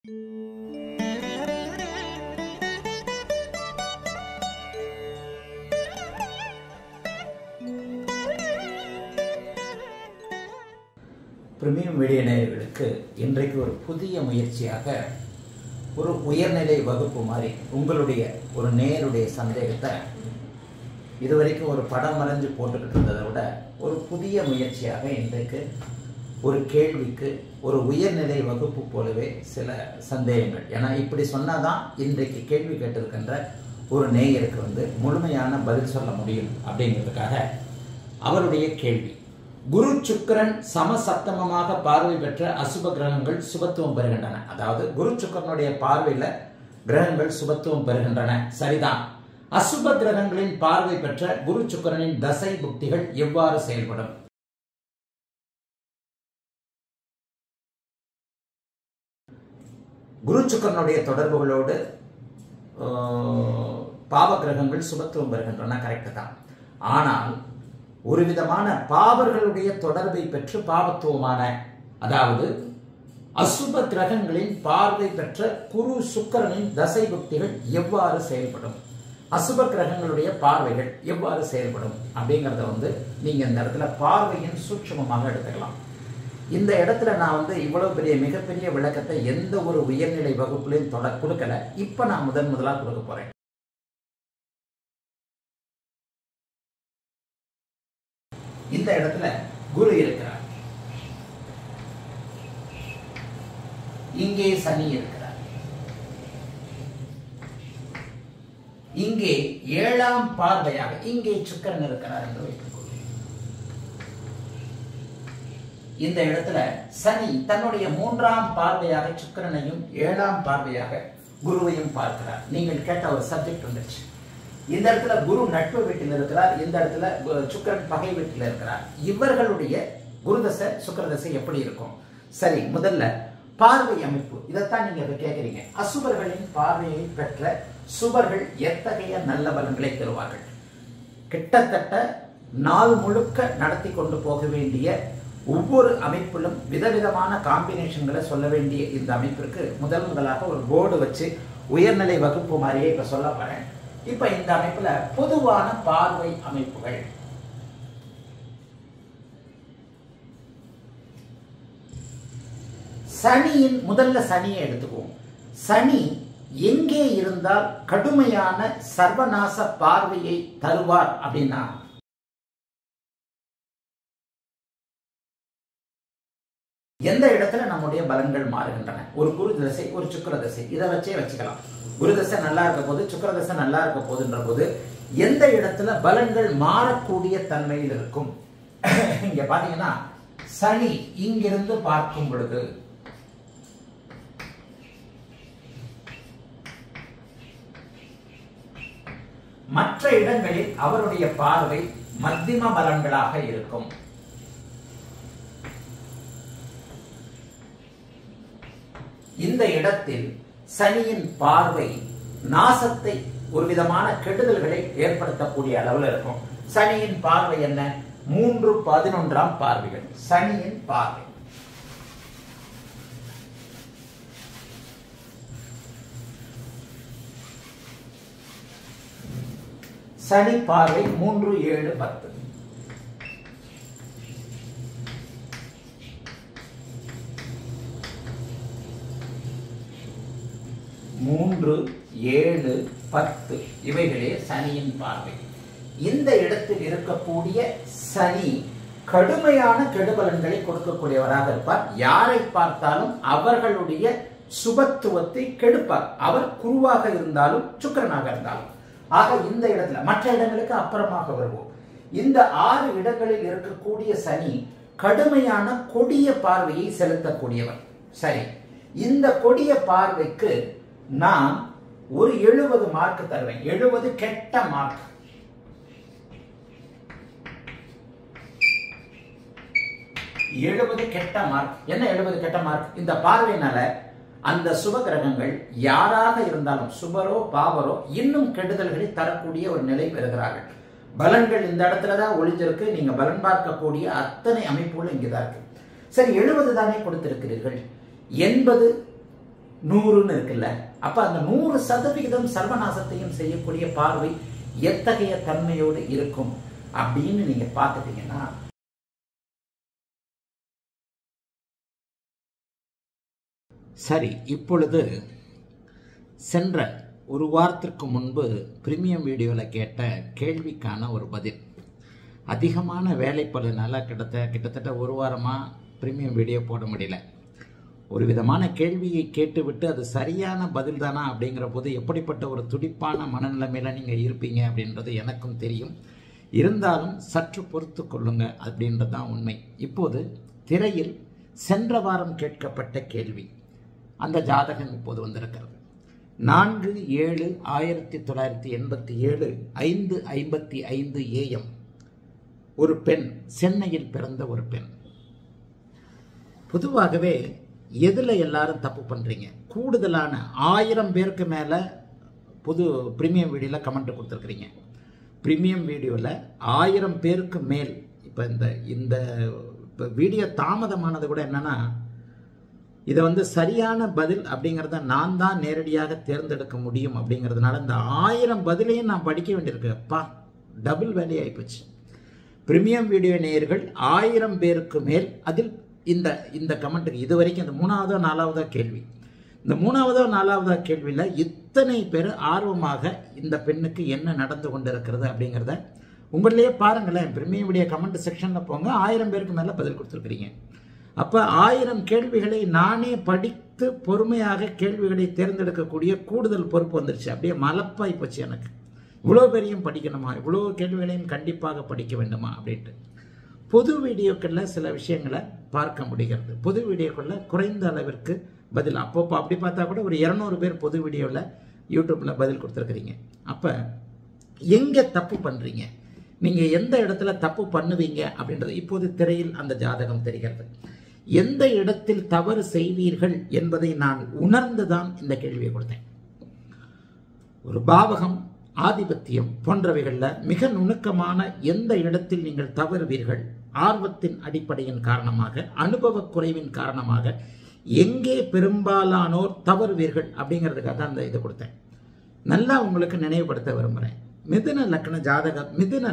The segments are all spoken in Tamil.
பிரீமியம் மீடியா நேயர்களுக்கு இன்றைக்கு ஒரு புதிய முயற்சியாக ஒரு உயர்நிலை வகுப்பு மாதிரி உங்களுடைய ஒரு நேயருடைய சந்தேகத்தை இதுவரைக்கும் ஒரு படம் வரைஞ்சு போட்டுக்கிட்டு இருந்ததை விட ஒரு புதிய முயற்சியாக இன்றைக்கு ஒரு கேள்விக்கு ஒரு உயர்நிலை வகுப்பு போலவே சில சந்தேகங்கள். ஏன்னா இப்படி சொன்னாதான் இன்றைக்கு கேள்வி கேட்டிருக்கின்ற ஒரு நேயருக்கு முழுமையான பதில் சொல்ல முடியும் அப்படிங்கிறதுக்காக அவருடைய கேள்வி: குரு சுக்கிரன் சமசப்தமமாக பார்வை பெற்ற அசுப கிரகங்கள் சுபத்துவம் பெறுகின்றன. அதாவது குரு சுக்கிரனுடைய பார்வையில கிரகங்கள் சுபத்துவம் பெறுகின்றன, சரிதான். அசுப கிரகங்களின் பார்வை பெற்ற குரு சுக்கிரனின் தசை புக்திகள் எவ்வாறு செயல்படும்? குரு சுக்கிரனுடைய தொடர்புகளோடு பாவ கிரகங்கள் சுபத்துவம் பெறுகின்றன, கரெக்ட் தான். ஆனால் ஒரு விதமான பாவர்களுடைய தொடர்பை பெற்று பாவத்துவமான, அதாவது அசுப கிரகங்களின் பார்வை பெற்ற குரு சுக்கிரனின் தசை புக்திகள் எவ்வாறு செயல்படும், அசுப கிரகங்களுடைய பார்வைகள் எவ்வாறு செயல்படும் அப்படிங்கறத நீங்க இந்த இடத்துல பார்வையின் சூட்சமமாக எடுத்துக்கலாம். இந்த இடத்துல நான் இவ்வளவு பெரிய மிகப்பெரிய விளக்கத்தை எந்த ஒரு உயர்நிலை வகுப்புலையும் கொடுக்கல. இப்ப நான் முதலா கொடுக்க போறேன். இந்த இடத்துல குரு இருக்கிறார், இங்கே சனி இருக்கிறார், இங்கே 7ஆம் பார்வையாக இங்கே சுக்கிரன் இருக்கிறார் என்று வைத்துக் கொள்ளுங்கள். இந்த இடத்துல சனி தன்னுடைய 3ஆம் பார்வையாக சுக்கிரனையும் 7ஆம் பார்வையாக குருவையும் பார்க்கிறார். நீங்கள் கேட்ட ஒரு சப்ஜெக்ட் வந்துருச்சு. இந்த இடத்துல குரு நட்பு வீட்டில் இருக்கிறார், இந்த இடத்துல சுக்கிரன் பகை வீட்டில் இருக்கிறார். இவர்களுடைய குருதசை சுக்கிரதசை எப்படி இருக்கும்? சரி, முதல்ல பார்வை அமைப்பு, இதைத்தான் நீங்க கேட்கிறீங்க. அசுபர்களின் பார்வையை பெற்ற சுபர்கள் எத்தகைய நல்ல பலன்களை தருவார்கள்? கிட்டத்தட்ட நாள் முழுக்க நடத்தி கொண்டு போக வேண்டிய ஒவ்வொரு அமைப்பிலும் விதவிதமான காம்பினேஷன்களை சொல்ல வேண்டிய இந்த அமைப்பிற்கு முதலாக ஒரு போர்டு வச்சு உயர்நிலை வகுப்பு மாதிரியே இப்ப சொல்ல போறேன். இப்ப இந்த அமைப்புல பொதுவான பார்வை அமைப்புகள். சனியின் முதல்ல சனியை எடுத்துக்குவோம். சனி எங்கே இருந்தால் கடுமையான சர்வநாச பார்வையை தருவார் அப்படின்னா, எந்த இடத்துல நம்முடைய பலன்கள் மாறுகின்றன? ஒரு குரு தசை, ஒரு சுக்கிர தசை, இதை வச்சே வச்சுக்கலாம். குரு தசை நல்லா இருக்க போது, சுக்கிர தசை நல்லா இருக்க போதுன்ற போது எந்த இடத்துல பலன்கள் மாறக்கூடிய தன்மையில் இருக்கும்? இங்க பாத்தீங்கன்னா சனி இங்கிருந்து பார்க்கும் பொழுது மற்ற இடங்களில் அவருடைய பார்வை மத்தியம பலன்களாக இருக்கும். இந்த இடத்தில் சனியின் பார்வை நாசத்தை, ஒரு விதமான கெடுதல்களை ஏற்படுத்தக்கூடிய அளவில் இருக்கும். சனியின் பார்வை என்ன? 3-11ஆம் பார்வைகள் சனியின் பார்வை. சனி பார்வை 3, 7, 10. மூன்று, 7, 10 இவைகளே சனியின் பார்வை. இந்த இடத்தில் இருக்கக்கூடிய சனி கடுமையான கெடுபலன்களை கொடுக்கக்கூடியவராக இருப்பார். யாரை பார்த்தாலும் அவர்களுடைய சுபத்துவத்தை கெடுப்பார். அவர் குருவாக இருந்தாலும் சுக்கிரனாக இருந்தாலும். ஆக இந்த இடத்துல, மற்ற இடங்களுக்கு அப்புறமாக வருவோம். இந்த 6 இடங்களில் இருக்கக்கூடிய சனி கடுமையான கொடிய பார்வையை செலுத்தக்கூடியவர். சரி, இந்த கொடிய பார்வைக்கு நான் ஒரு 70 மார்க் தருவேன். 70 கெட்ட மார்க். கெட்ட மார்க். என்ன 70 கெட்ட மார்க்? இந்த பார்வையினால அந்த சுப கிரகங்கள் யாராக இருந்தாலும், சுபரோ பாவரோ, இன்னும் கெடுதல்களை தரக்கூடிய ஒரு நிலை பெறுகிறார்கள். பலன்கள் இந்த இடத்துலதான் ஒளிஞ்சிருக்கு. நீங்க பலன் பார்க்கக்கூடிய அத்தனை அமைப்புகளும் இங்கதான் இருக்கு. சரி, 70 தானே கொடுத்திருக்கிறீர்கள். 80 100ன்னு இருக்குல்ல, அப்ப அந்த 100% சர்வநாசத்தையும் செய்யக்கூடிய பார்வை எத்தகைய தன்மையோடு இருக்கும் அப்படின்னு நீங்க பார்த்துட்டீங்கன்னா, சரி, இப்பொழுது சென்ற ஒரு வாரத்திற்கு முன்பு பிரீமியம் வீடியோவில் கேட்ட கேள்விக்கான ஒரு பதில். அதிகமான வேலைப்பளுனால கிட்டத்தட்ட ஒரு வாரமாக பிரீமியம் வீடியோ போட முடியல. ஒரு விதமான கேள்வியை கேட்டுவிட்டு அது சரியான பதில் தானா அப்படிங்கிற போது எப்படிப்பட்ட ஒரு துடிப்பான மனநிலைமையில் நீங்கள் இருப்பீங்க அப்படின்றது எனக்கும் தெரியும். இருந்தாலும் சற்று பொறுத்து கொள்ளுங்க அப்படின்றது தான் உண்மை. இப்போது திரையில் சென்ற வாரம் கேட்கப்பட்ட கேள்வி, அந்த ஜாதகம் இப்போது வந்திருக்கிறது. 4/7/1987 5:55 AM. ஒரு பெண், சென்னையில் பிறந்த ஒரு பெண். பொதுவாகவே எதில் எல்லாரும் தப்பு பண்ணுறீங்க? கூடுதலான 1000 பேருக்கு மேலே பிரீமியம் வீடியோவில் கமெண்ட் கொடுத்துருக்குறீங்க. பிரீமியம் வீடியோவில் 1000 பேருக்கு மேல். இப்போ இந்த வீடியோ தாமதமானது கூட என்னன்னா, இதை சரியான பதில் அப்படிங்கிறத நான் தான் நேரடியாக தேர்ந்தெடுக்க முடியும் அப்படிங்கிறதுனால இந்த 1000 பதிலையும் நான் படிக்க வேண்டியிருக்கு. அப்பா, டபுள் வேலை ஆகிப்போச்சு. பிரீமியம் வீடியோ நேயர்கள் 1000 பேருக்கு மேல். அதில் இந்த கமெண்ட்டுக்கு இது வரைக்கும் இந்த 3ஆவதோ 4ஆவதோ கேள்வி, இந்த 3ஆவதோ 4ஆவதோ கேள்வியில் இத்தனை பேர் ஆர்வமாக இந்த பெண்ணுக்கு என்ன நடந்து கொண்டு இருக்கிறது அப்படிங்கிறத உங்களிலேயே பாருங்களேன். பிரீமியம் வீடியோ கமெண்ட் செக்ஷனில் போங்க, 1000 பேருக்கு மேலே பதில் கொடுத்துருக்குறீங்க. அப்போ 1000 கேள்விகளை நானே படித்து பொறுமையாக கேள்விகளை தேர்ந்தெடுக்கக்கூடிய கூடுதல் பொறுப்பு வந்துருச்சு. அப்படியே மலப்பாய் போச்சு எனக்கு. இவ்வளோ பெரியும் படிக்கணுமா, இவ்வளோ கேள்விகளையும் கண்டிப்பாக படிக்க வேண்டுமா அப்படின்ட்டு. பொது வீடியோக்களில் சில விஷயங்களை பார்க்க முடிகிறது. பொது வீடியோக்களில் குறைந்த அளவிற்கு பதில். அப்பப்போ அப்படி பார்த்தா கூட ஒரு 200 பேர் பொது வீடியோவில் யூடியூப்பில் பதில் கொடுத்துருக்குறீங்க. அப்போ எங்கே தப்பு பண்ணுறீங்க, நீங்கள் எந்த இடத்துல தப்பு பண்ணுவீங்க அப்படின்றது இப்போது திரையில் அந்த ஜாதகம் தெரிகிறது. எந்த இடத்தில் தவறு செய்வீர்கள் என்பதை நான் உணர்ந்துதான் இந்த கேள்வியை கொடுத்தேன். ஒரு பாவகம், ஆதிபத்தியம் போன்றவைகளில் மிக நுணுக்கமான எந்த இடத்தில் நீங்கள் தவறுவீர்கள், ஆர்வத்தின் அடிப்படையின் காரணமாக, அனுபவ குறைவின் காரணமாக எங்கே பெரும்பாலானோர் தவறுவீர்கள் அப்படிங்கிறதுக்காக தான் அந்த இதை கொடுத்தேன். நல்லா உங்களுக்கு நினைவுபடுத்த விரும்புகிறேன். மிதுன லக்ன ஜாதகம், மிதுன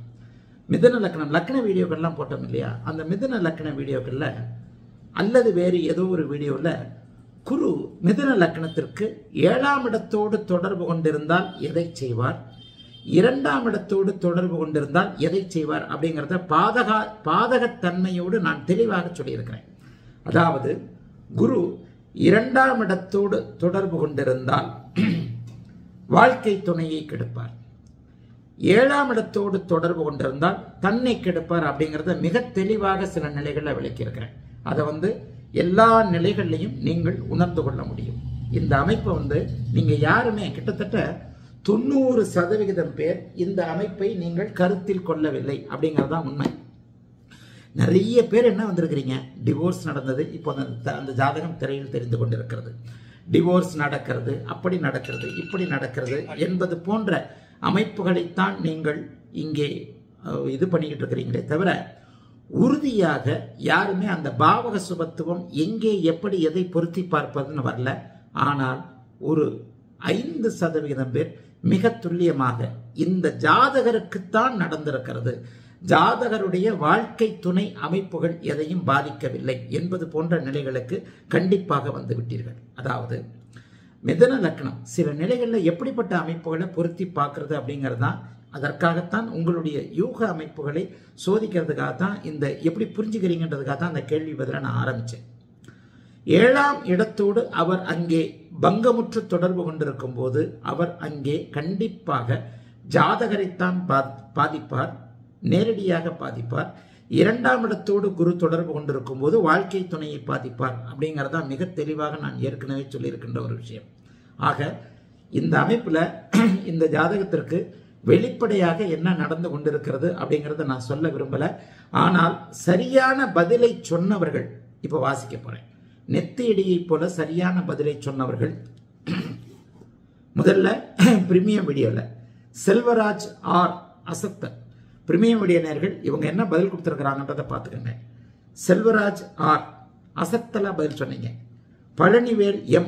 லக்னம் லக்ன வீடியோக்கள்லாம் போட்டோம் இல்லையா, அந்த மிதுன லக்ன வீடியோக்களில் அல்லது வேறு ஏதோ ஒரு வீடியோவில் குரு மிதுன லக்னத்திற்கு 7ஆம் இடத்தோடு தொடர்பு கொண்டிருந்தால் எதை செய்வார், 2ஆம் இடத்தோடு தொடர்பு கொண்டிருந்தால் எதை செய்வார் அப்படிங்கிறத பாதகத்தன்மையோடு நான் தெளிவாக சொல்லியிருக்கிறேன். அதாவது குரு 2ஆம் இடத்தோடு தொடர்பு கொண்டிருந்தால் வாழ்க்கை துணையை கெடுப்பார், 7ஆம் இடத்தோடு தொடர்பு கொண்டிருந்தால் தன்னை கெடுப்பார் அப்படிங்கிறத மிக தெளிவாக சில நிலைகளில் விளக்கியிருக்கிறேன். அதை எல்லா நிலைகள்லையும் நீங்கள் உணர்ந்து கொள்ள முடியும். இந்த அமைப்பை நீங்க யாருமே கிட்டத்தட்ட 90% பேர் இந்த அமைப்பை நீங்கள் கருத்தில் கொள்ளவில்லை அப்படிங்கிறதான் உண்மை. நிறைய பேர் என்ன வந்திருக்கிறீங்க, டிவோர்ஸ் நடந்தது, இப்போ அந்த ஜாதகம் திரையில் தெரிந்து கொண்டிருக்கிறது, டிவோர்ஸ் நடக்கிறது, அப்படி நடக்கிறது, இப்படி நடக்கிறது என்பது போன்ற அமைப்புகளைத்தான் நீங்கள் இங்கே இது பண்ணிக்கிட்டு இருக்கிறீங்களே தவிர உறுதியாக யாருமே அந்த பாவக சுபத்துவம் எங்கே எப்படி எதை பொருத்தி பார்ப்பதுன்னு வரல. ஆனால் ஒரு 5% பேர் மிக துல்லியமாக இந்த ஜாதகருக்குத்தான் நடந்திருக்கிறது, ஜாதகருடைய வாழ்க்கை துணை அமைப்புகள் எதையும் பாதிக்கவில்லை என்பது போன்ற நிலைகளுக்கு கண்டிப்பாக வந்து விட்டீர்கள். அதாவது மிதுன லக்னம் சில நிலைகளில் எப்படிப்பட்ட அமைப்புகளை பொருத்தி பார்க்கறது அப்படிங்கிறது தான். அதற்காகத்தான் உங்களுடைய யூக அமைப்புகளை சோதிக்கிறதுக்காகத்தான் இந்த எப்படி புரிஞ்சுக்கிறீங்கன்றதுக்காக தான் அந்த கேள்வி பதில நான் ஆரம்பித்தேன். 7ஆம் இடத்தோடு அவர் அங்கே பங்கமுற்று தொடர்பு கொண்டிருக்கும் போது அவர் அங்கே கண்டிப்பாக ஜாதகரைத்தான் பாதிப்பார், நேரடியாக பாதிப்பார். 2ஆம் இடத்தோடு குரு தொடர்பு கொண்டிருக்கும் போது வாழ்க்கை துணையை பாதிப்பார் அப்படிங்கிறதா மிக தெளிவாக நான் ஏற்கனவே சொல்லியிருக்கின்ற ஒரு விஷயம். ஆக இந்த அமைப்புல இந்த ஜாதகத்திற்கு வெளிப்படையாக என்ன நடந்து கொண்டிருக்கிறது அப்படிங்கிறத நான் சொல்ல விரும்பல. ஆனால் சரியான பதிலை சொன்னவர்கள் இப்ப வாசிக்க போறேன். நெத்தியடியை போல சரியான பதிலை சொன்னவர்கள் முதல்ல பிரீமியம் வீடியோல செல்வராஜ் ஆர் அசத்தன் பிரீமியம் வீடியோ நேயர்கள் இவங்க என்ன பதில் கொடுத்துருக்கிறாங்கன்றதை பார்த்துக்கோங்க. செல்வராஜ் ஆர் அசத்தலா பதில் சொன்னீங்க. பழனிவேல் எம்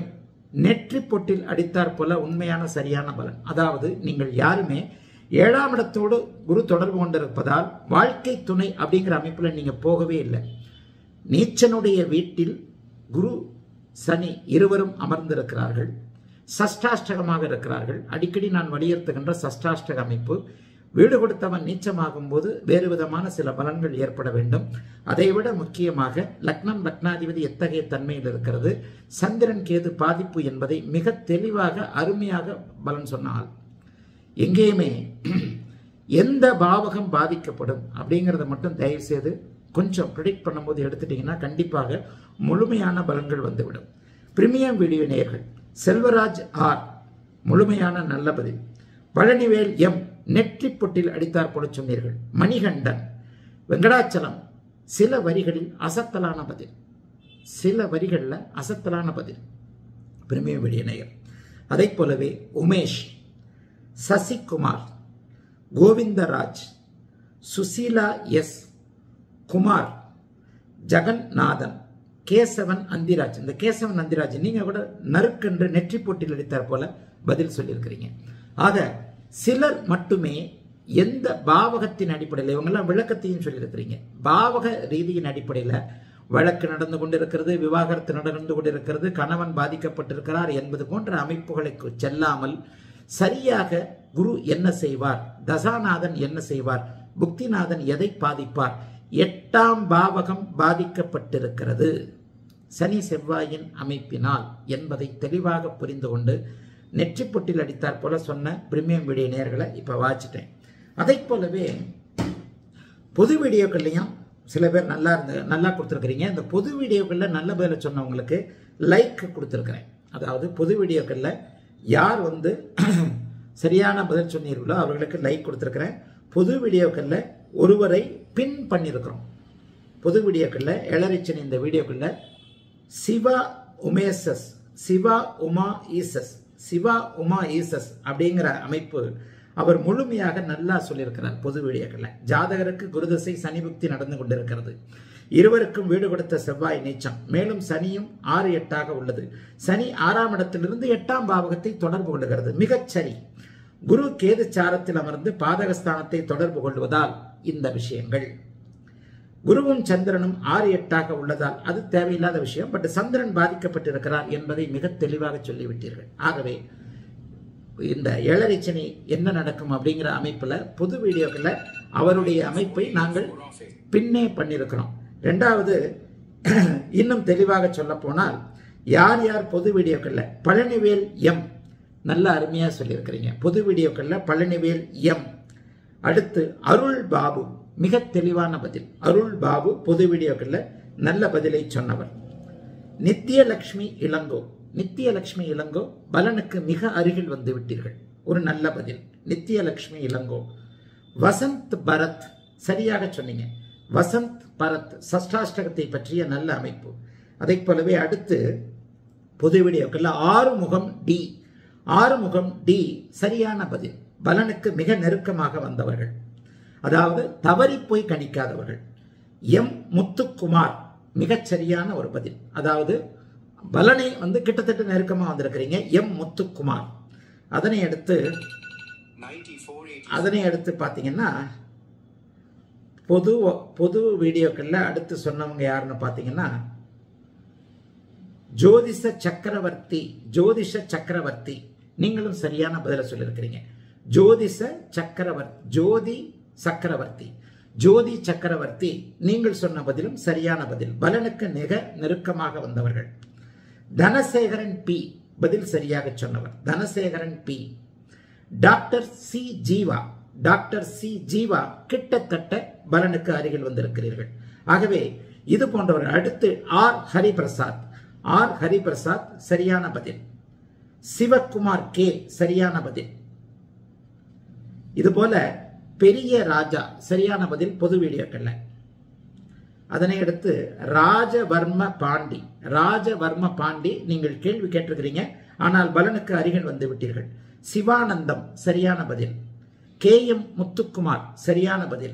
நெற்றி பொட்டில் அடித்தார் போல உண்மையான சரியான பலன். அதாவது நீங்கள் யாருமே 7ஆம் இடத்தோடு குரு தொடர்பு கொண்டிருப்பதால் வாழ்க்கை துணை அப்படிங்கிற அமைப்புல நீங்க போகவே இல்லை. நீச்சனுடைய வீட்டில் குரு சனி இருவரும் அமர்ந்திருக்கிறார்கள், சஷ்டாஷ்டகமாக இருக்கிறார்கள். அடிக்கடி நான் வலியுறுத்துகின்ற சஷ்டாஷ்டக அமைப்பு. வீடு கொடுத்தவன் நீச்சமாகும் போது வேறு விதமான சில பலன்கள் ஏற்பட வேண்டும். அதைவிட முக்கியமாக லக்னம் லக்னாதிபதி எத்தகைய தன்மையில் இருக்கிறது, சந்திரன் கேது பாதிப்பு என்பதை மிக தெளிவாக அருமையாக பலன் சொன்னால் எங்கேயுமே எந்த பாவகம் பாதிக்கப்படும் அப்படிங்கிறத மட்டும் தயவு செய்து கொஞ்சம் ப்ரிடிக்ட் பண்ணும்போது எடுத்துட்டீங்கன்னா கண்டிப்பாக முழுமையான பலன்கள் வந்துவிடும். பிரீமியம் வீடியோ நேயர்கள் செல்வராஜ் ஆர் முழுமையான நல்ல பதில். பழனிவேல் எம் நெற்றி பொட்டில் அடித்தார் போல சொன்னீர்கள். மணிகண்டன் வெங்கடாச்சலம் சில வரிகளில் அசத்தலான பதில், சில வரிகளில் அசத்தலான பதில். பிரீமியம் வீடியோ நேயர். அதை போலவே உமேஷ், சசிகுமார், கோவிந்தராஜ், சுசீலா எஸ், குமார், ஜெகநாதன், கேசவன் அந்திராஜ். இந்த கேசவன் அந்திராஜ் நீங்க கூட நறுக்கென்று நெற்றி போட்டியில் அடித்தார் போல பதில் சொல்லியிருக்கிறீங்க. ஆக சிலர் மட்டுமே எந்த பாவகத்தின் அடிப்படையில், இவங்கெல்லாம் விளக்கத்தையும் சொல்லியிருக்கிறீங்க. பாவக ரீதியின் அடிப்படையில் வழக்கு நடந்து கொண்டிருக்கிறது, விவாகரத்து நடந்து கொண்டிருக்கிறது, கணவன் பாதிக்கப்பட்டிருக்கிறார் என்பது போன்ற அமைப்புகளை செல்லாமல் சரியாக குரு என்ன செய்வார், தசாநாதன் என்ன செய்வார், புக்திநாதன் எதை பாதிப்பார், 8ஆம் பாவகம் பாதிக்கப்பட்டிருக்கிறது சனி செவ்வாயின் அமைப்பினால் என்பதை தெளிவாக புரிந்து கொண்டு நெற்றி பொட்டில் அடித்தார் போல சொன்ன பிரீமியம் வீடியோ நேயர்களை இப்ப வாச்சிட்டேன். அதை போலவே பொது வீடியோக்கள்லையும் சில பேர் நல்லா கொடுத்துருக்கிறீங்க. இந்த பொது வீடியோக்கள்ல நல்ல பதில சொன்னவங்களுக்கு லைக் கொடுத்துருக்கிறேன். அதாவது பொது வீடியோக்கள்ல யார் சரியான பதில் சொன்னீர்களோ அவர்களுக்கு லைக் கொடுத்துருக்கிறேன். பொது வீடியோக்கள்ல ஒருவரை பின் பண்ணியிருக்கிறோம். பொது வீடியோக்கள்ல எழரிச்சன் இந்த வீடியோக்கள்ல சிவா உமேசஸ், சிவா உமா ஈசஸ், சிவா உமா ஈசஸ் அப்படிங்கிற அமைப்பு அவர் முழுமையாக நல்லா சொல்லியிருக்கிறார். பொது வீடியோக்கள்ல ஜாதகருக்கு குருதசை சனி புக்தி நடந்து கொண்டிருக்கிறது. இருவருக்கும் வீடு கொடுத்த செவ்வாய் நீச்சம், மேலும் சனியும் 6-8 உள்ளது. சனி 6ஆம் இடத்திலிருந்து 8ஆம் பாவகத்தை தொடர்பு கொள்ளுகிறது. மிகச்சரி. குரு கேது சாரத்தில் அமர்ந்து பாதகஸ்தானத்தை தொடர்பு கொள்வதால் இந்த விஷயங்கள். குருவும் சந்திரனும் 6-8 உள்ளதால் அது தேவையில்லாத விஷயம். பட் சந்திரன் பாதிக்கப்பட்டிருக்கிறார் என்பதை மிக தெளிவாக சொல்லிவிட்டீர்கள். ஆகவே இந்த ஏழரைச்சனி என்ன நடக்கும் அப்படிங்கிற அமைப்புல பொது வீடியோக்களை அவருடைய அமைப்பை நாங்கள் பின்னே பண்ணியிருக்கிறோம். ரெண்டாவது இன்னும் தெளிவாக சொல்ல போனால் யார் யார் பொது வீடியோக்கள்ல பழனிவேல் எம் நல்ல அருமையா சொல்லியிருக்கிறீங்க. பொது வீடியோக்கள்ல பழனிவேல் எம். அடுத்து அருள் பாபு மிக தெளிவான பதில். அருள் பாபு பொது வீடியோக்கள்ல நல்ல பதிலை சொன்னவர். நித்தியலட்சுமி இளங்கோ, நித்தியலட்சுமி இளங்கோ பலனுக்கு மிக அருகில் வந்து விட்டீர்கள். ஒரு நல்ல பதில். நித்தியலட்சுமி இளங்கோ. வசந்த் பரத் சரியாக சொன்னீங்க. வசந்த் பரத் சஷ்டாஷ்டகத்தை பற்றிய நல்ல அமைப்பு. அதை போலவே அடுத்து பொது வீடியோக்கள்ல ஆறுமுகம் டி, ஆறுமுகம் டி சரியான பதில். பலனுக்கு மிக நெருக்கமாக வந்தவர்கள், அதாவது தவறி போய் கணிக்காதவர்கள். எம் முத்துக்குமார் மிகச் சரியான ஒரு பதில். அதாவது பலனை கிட்டத்தட்ட நெருக்கமா வந்திருக்கிறீங்க. எம் முத்துக்குமார். அதனை அடுத்து பாத்தீங்கன்னா பொது வீடியோக்கள்ல அடுத்து சொன்னவங்க யாருன்னு பாத்தீங்கன்னா ஜோதிஷ சக்கரவர்த்தி. ஜோதிஷ சக்கரவர்த்தி நீங்களும் சரியான பதில சொல்லியிருக்கிறீங்க. ஜோதிஷ சக்கரவர்த்தி, ஜோதி சக்கரவர்த்தி, ஜோதி சக்கரவர்த்தி நீங்கள் சொன்ன பதிலும் சரியான பதில். பலனுக்கு மிக நெருக்கமாக வந்தவர்கள். தனசேகரன் பி பதில் சரியாக சொன்னவர். Dhanasekaran P. Doctor C Jeeva, doctor C Jeeva கிட்டத்தட்ட பலனுக்கு அருகில் வந்திருக்கிறீர்கள். ஆகவே இது போன்றவர்கள். அடுத்து ஆர் ஹரிபிரசாத், ஆர் ஹரிபிரசாத் சரியான பதில். சிவகுமார் கே சரியான பதில். இதுபோல பெரிய ராஜா சரியான பதில் பொது வீடியோக்கள்ல. அதனை அடுத்து ராஜவர்ம பாண்டி, ராஜவர்ம பாண்டி நீங்கள் கேள்வி கேட்டிருக்கிறீங்க, ஆனால் பலனுக்கு அருகில் வந்து விட்டீர்கள். சிவானந்தம் சரியான பதில். கே எம் முத்துக்குமார் சரியான பதில்.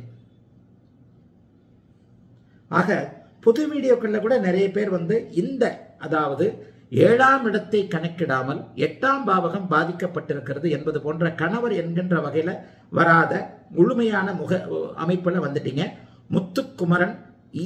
ஆக பொது வீடியோக்கள்ல கூட நிறைய பேர் இந்த அதாவது 7ஆம் இடத்தை கணக்கிடாமல் 8ஆம் பாவகம் பாதிக்கப்பட்டிருக்கிறது என்பது போன்ற கணவர் என்கின்ற வகையில வராத முழுமையான அமைப்புல வந்துட்டீங்க. Muthukumaran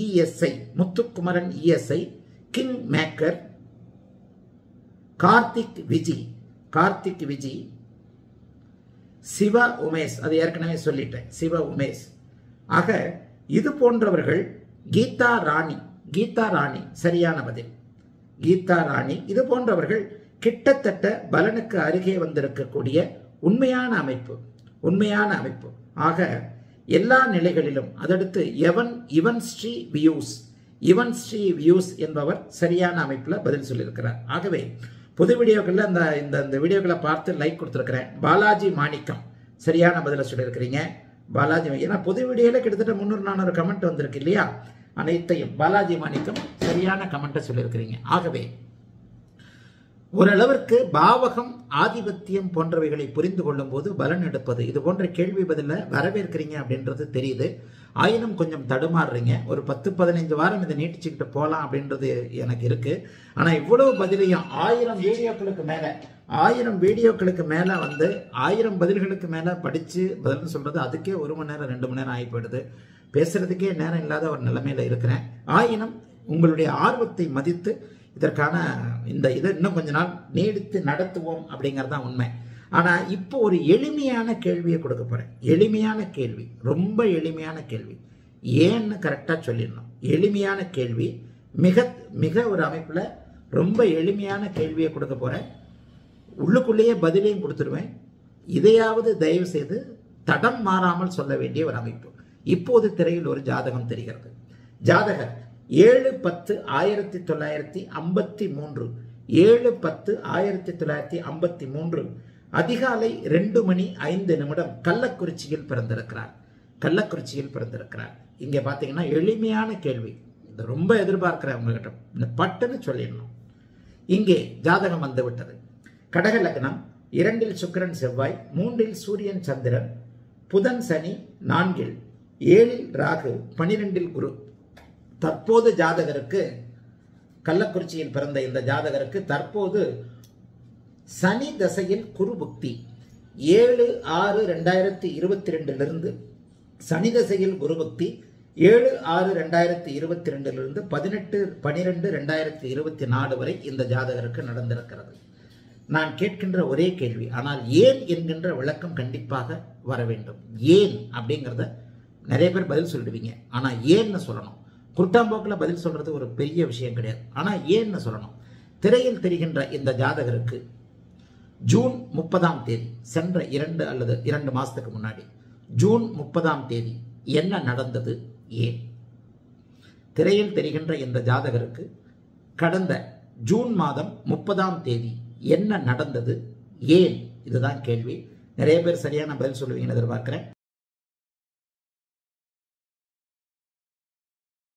ESI king maker Karthik Viji Siva Umesh, அது ஏற்கனவே சொல்லிட்டேன், சிவ உமேஷ். ஆக இது போன்றவர்கள் கீதா ராணி சரியான பதில். கீதா ராணி இது போன்றவர்கள் கிட்டத்தட்ட பலனுக்கு அருகே வந்திருக்கக்கூடிய உண்மையான அமைப்பு. ஆக எல்லா நிலைகளிலும் அதடுத்து இவன் ஸ்ரீ வியூஸ் என்பவர் சரியான அமைப்புல பதில் சொல்லியிருக்கிறார். ஆகவே பொது வீடியோக்களில் இந்த வீடியோக்களை பார்த்து லைக் கொடுத்துருக்கிறேன். பாலாஜி மாணிக்கம் சரியான பதில சொல்லியிருக்கிறீங்க. பாலாஜி, ஏன்னா பொது வீடியோல கிட்டத்தட்ட 300-400 கமெண்ட் வந்திருக்கு இல்லையா, அனைத்தையும் பாலாஜி மாணிக்கம் சரியான கமெண்ட்டை சொல்லியிருக்கிறீங்க. ஆகவே ஓரளவிற்கு பாவகம் ஆதிபத்தியம் போன்றவைகளை புரிந்து கொள்ளும் போது பலன் எடுப்பது இது போன்ற கேள்வி பதில வரவேற்கிறீங்க அப்படின்றது தெரியுது. ஆயினும் கொஞ்சம் தடுமாறுறீங்க. ஒரு 10-15 வாரம் இதை நீட்டிச்சுக்கிட்டு போகலாம் அப்படின்றது எனக்கு இருக்கு. ஆனா இவ்வளவு பதிலையும் 1000 வீடியோக்களுக்கு மேல வந்து 1000 பதில்களுக்கு மேல படிச்சு பதில் சொல்றது அதுக்கே 1 மணி நேரம் 2 மணி நேரம் ஆகி போயிடுது. பேசுறதுக்கே நேரம் இல்லாத ஒரு நிலைமையில இருக்கிறேன். ஆயினும் உங்களுடைய ஆர்வத்தை மதித்து இதற்கான இதை இன்னும் கொஞ்ச நாள் நீடித்து நடத்துவோம் அப்படிங்கிறது தான் உண்மை. ஆனா இப்போ ஒரு எளிமையான கேள்வியை கொடுக்க போறேன். எளிமையான கேள்வி, ரொம்ப எளிமையான கேள்வி. ஏன்னு கரெக்டா சொல்லிடணும். எளிமையான கேள்வி, மிக மிக ஒரு அமைப்புல ரொம்ப எளிமையான கேள்வியை கொடுக்க போறேன். உள்ளுக்குள்ளேயே பதிலையும் கொடுத்துருவேன். இதையாவது தயவு செய்து தடம் மாறாமல் சொல்ல வேண்டிய ஒரு அமைப்பு. இப்போது திரையில் ஒரு ஜாதகம் தெரிகிறது. ஜாதகர் 7/10/1953 7/10/1953 அதிகாலை 2:05 கள்ளக்குறிச்சியில் பிறந்திருக்கிறார். இங்க பாத்தீங்கன்னா எளிமையான கேள்வி. இது ரொம்ப எதிர்பார்க்கிறேன் உங்ககிட்ட, பட்டுன்னு சொல்லிடணும். இங்கே ஜாதகம் வந்து விட்டது. கடக லக்னம், 2இல் சுக்கிரன் செவ்வாய், 3இல் சூரியன் சந்திரன், புதன் சனி, 4இல், 7இல் ராகு, 12இல் குரு. தற்போது ஜாதகருக்கு, கள்ளக்குறிச்சியில் பிறந்த இந்த ஜாதகருக்கு தற்போது சனி தசையில் குரு புக்தி. 7/6/2022 சனி தசையில் குரு புக்தி. 7/6/2022 18/12/2024 வரை இந்த ஜாதகருக்கு நடந்திருக்கிறது. நான் கேட்கின்ற ஒரே கேள்வி, ஆனால் ஏன் என்கின்ற விளக்கம் கண்டிப்பாக வர வேண்டும். ஏன் அப்படிங்கிறத நிறைய பேர் பதில் சொல்லிடுவீங்க, ஆனா ஏன்னு சொல்லணும். குருட்டாம்போக்கில் பதில் சொல்றது ஒரு பெரிய விஷயம் கிடையாது, ஆனா ஏன்னு சொல்லணும். திரையில் தெரிகின்ற இந்த ஜாதகருக்கு ஜூன் 30ஆம் தேதி, சென்ற 2 அல்லது 2 மாசத்துக்கு முன்னாடி ஜூன் 30ஆம் தேதி என்ன நடந்தது, ஏன்? திரையில் தெரிகின்ற இந்த ஜாதகருக்கு கடந்த ஜூன் மாதம் 30ஆம் தேதி என்ன நடந்தது, ஏன்? இதுதான் கேள்வி. நிறைய பேர் சரியான பதில் சொல்லுவீங்கன்னு எதிர்பார்க்கிறேன்.